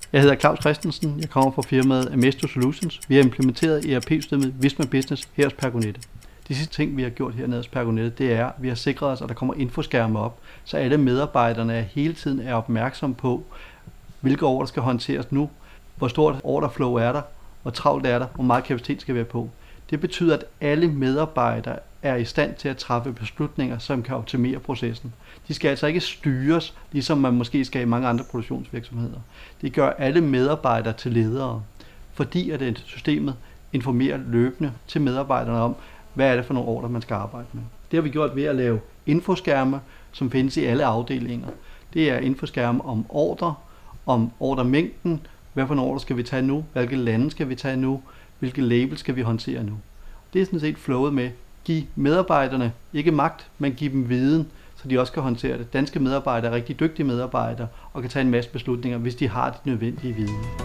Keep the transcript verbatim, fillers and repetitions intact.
Jeg hedder Claus Christensen. Jeg kommer fra firmaet Amesto Solutions. Vi har implementeret E R P-systemet Visma Business her hos Pergonette. De sidste ting, vi har gjort hernede hos Pergonette, det er, at vi har sikret os, at der kommer infoskærme op, så alle medarbejderne hele tiden er opmærksom på, hvilke ordre skal håndteres nu, hvor stort orderflow er der, hvor travlt er der, hvor meget kapacitet skal være på. Det betyder, at alle medarbejdere er i stand til at træffe beslutninger, som kan optimere processen. De skal altså ikke styres, ligesom man måske skal i mange andre produktionsvirksomheder. Det gør alle medarbejdere til ledere, fordi at systemet informerer løbende til medarbejderne om, hvad er det for nogle ordre, man skal arbejde med. Det har vi gjort ved at lave infoskærme, som findes i alle afdelinger. Det er infoskærme om ordre, om ordremængden, hvad for nogle ordre skal vi tage nu, hvilke lande skal vi tage nu, hvilke labels skal vi håndtere nu. Det er sådan set flowet med. Giv medarbejderne ikke magt, men giv dem viden, så de også kan håndtere det. Danske medarbejdere er rigtig dygtige medarbejdere og kan tage en masse beslutninger, hvis de har de nødvendige viden.